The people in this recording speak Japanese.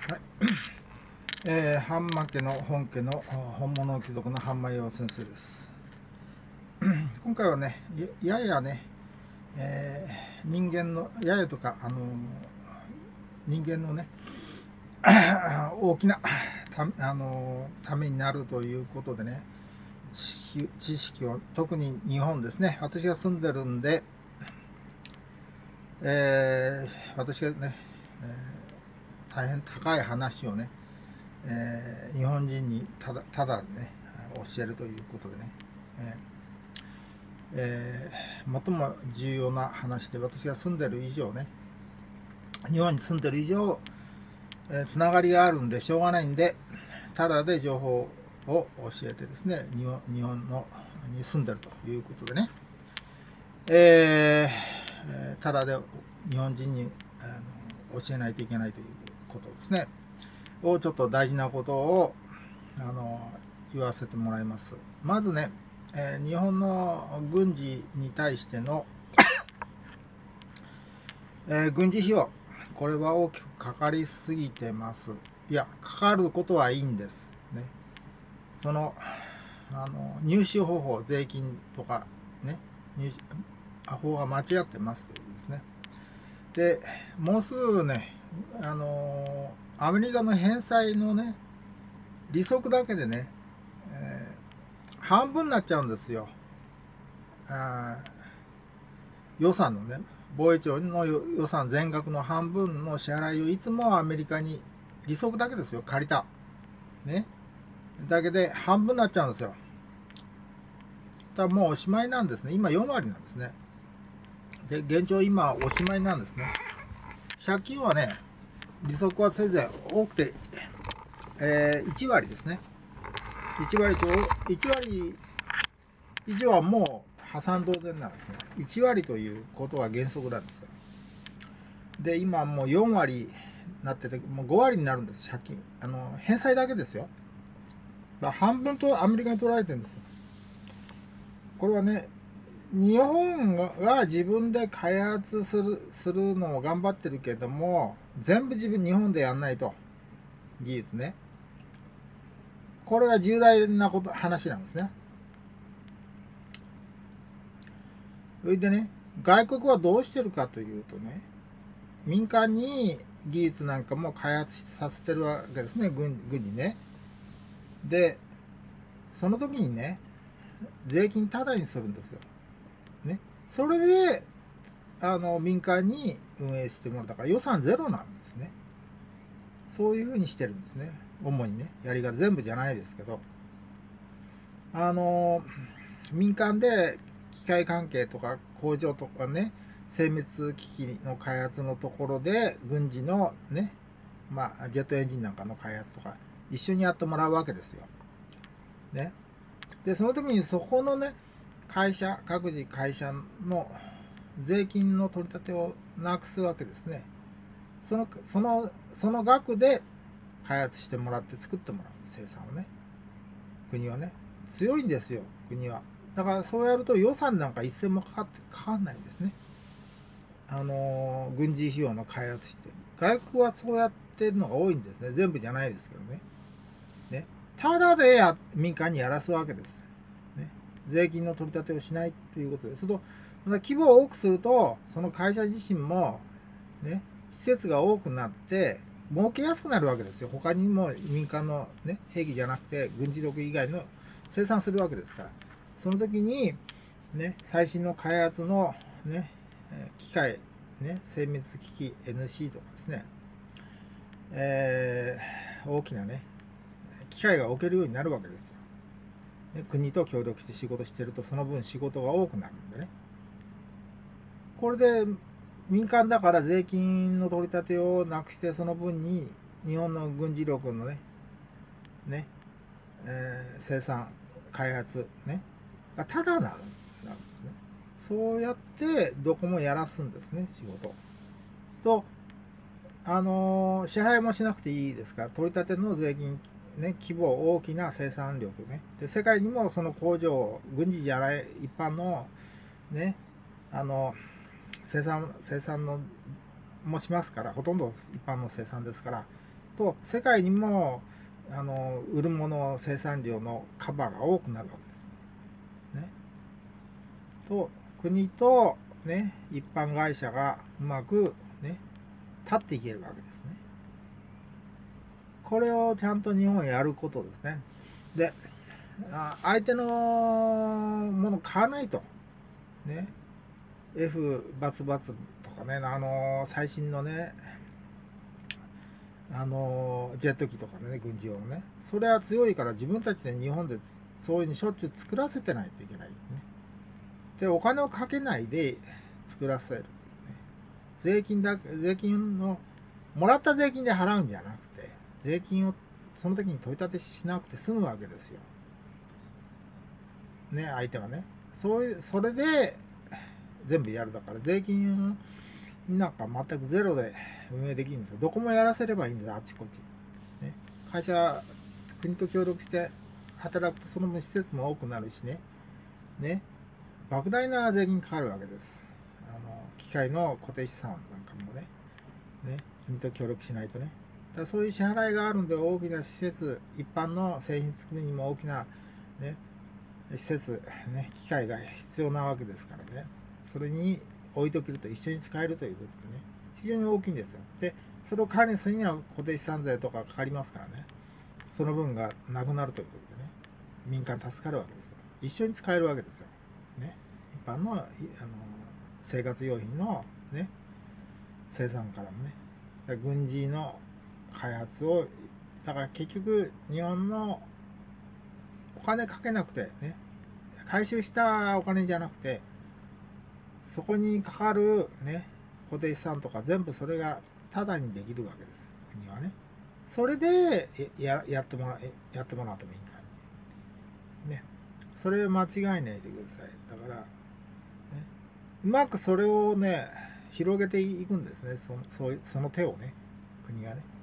はい。ハンマ家の本家の本物貴族のハンマ洋先生です。今回はね、ややね、人間の、ややとか、人間のね、大きなためになるということでね、知識を、特に日本ですね、私が住んでるんで、私がね、大変高い話をね、日本人にただね教えるということでね、最も重要な話で、私が住んでる以上ね、日本に住んでる以上、つながりがあるんでしょうがないんで、ただで情報を教えてですね、日本のに住んでるということでね、ただで日本人に教えないといけないということですねを、ちょっと大事なことを言わせてもらいます。まずね、日本の軍事に対しての、軍事費用、これは大きくかかりすぎてます。いや、かかることはいいんです。ね、その入手方法、税金とかね、法が間違ってますというですね。で、もうすぐね、アメリカの返済のね、利息だけでね、半分になっちゃうんですよ。予算のね、防衛庁の予算全額の半分の支払いをいつもアメリカに、利息だけですよ、借りた。ね。だけで半分になっちゃうんですよ。だからもうおしまいなんですね。今4割なんですね。で、現状今おしまいなんですね。借金はね、利息はせいぜい多くて、1割ですね。1割以上はもう破産同然なんですね。1割ということは原則なんですよ。で、今もう4割になってて、もう5割になるんです、借金。返済だけですよ。だ半分とアメリカに取られてるんですよ。これはね、日本が自分で開発するのを頑張ってるけども、全部日本でやんないと。技術ね。これが重大な話なんですね。それでね、外国はどうしてるかというとね、民間に技術なんかも開発させてるわけですね、軍にね。で、その時にね、税金タダにするんですよ。ね。それで、民間に運営してもらったから予算ゼロなんですね。そういうふうにしてるんですね。主にね、やり方全部じゃないですけど。民間で機械関係とか工場とかね、精密機器の開発のところで、軍事のね、ジェットエンジンなんかの開発とか、一緒にやってもらうわけですよ。ね。で、その時にそこのね、各自会社の税金の取り立てをなくすわけですね。その額で開発してもらって作ってもらう、生産をね。国はね。強いんですよ、国は。だからそうやると予算なんか一銭もかかんないんですね。軍事費用の開発して。外国はそうやってるのが多いんですね。全部じゃないですけどね。ね。ただで民間にやらすわけです。ね。税金の取り立てをしないということです。その規模を多くすると、その会社自身も、ね、施設が多くなって、儲けやすくなるわけですよ。他にも民間の、ね、兵器じゃなくて、軍事力以外の生産するわけですから。その時に、ね、最新の開発の、ね、機械、ね、精密機器 NC とかですね、大きなね、機械が置けるようになるわけですよ。国と協力して仕事してると、その分仕事が多くなるんでね。これで民間だから税金の取り立てをなくして、その分に日本の軍事力のね、生産、開発ね、がただなんですね。そうやってどこもやらすんですね、仕事。と、支払いもしなくていいですから、取り立ての税金、ね、規模大きな生産力ね。で、世界にもその工場、軍事じゃない一般のね、生産のもしますから、ほとんど一般の生産ですから、 と世界にも売るもの生産量のカバーが多くなるわけです。ね、と国と、ね、一般会社がうまく、ね、立っていけるわけですね。これをちゃんと日本はやることですね。で、相手のもの買わないと。ね、F バツバツとかね、最新のね、ジェット機とかね、軍事用のね、それは強いから自分たちで日本でそういうにしょっちゅう作らせてないといけないね。で、お金をかけないで作らせるっていうね。税金の、もらった税金で払うんじゃなくて、税金をその時に取り立てしなくて済むわけですよ。ね、相手はね。それで全部やるだから、税金なんか全くゼロで運営できるんですよ。どこもやらせればいいんですよ、あちこち。ね、会社、国と協力して働くとその分施設も多くなるしね。ね、莫大な税金かかるわけです。機械の固定資産なんかもね、国と協力しないとね。だからそういう支払いがあるんで、大きな施設、一般の製品作りにも大きな、ね、施設、ね、機械が必要なわけですからね。それに置いとけると一緒に使えるということでね、非常に大きいんですよ。で、それを管理するには固定資産税とかかかりますからね、その分がなくなるということでね、民間助かるわけですよ。一緒に使えるわけですよ。ね、一般の生活用品の、ね、生産からもね、軍事の開発を、だから結局日本のお金かけなくてね、回収したお金じゃなくて、そこにかかるね、固定資産とか全部それがタダにできるわけです、国はね。それでやってもらってもいいからね。それを間違えないでください。だから、ね、うまくそれをね、広げていくんですね、その手をね、国がね。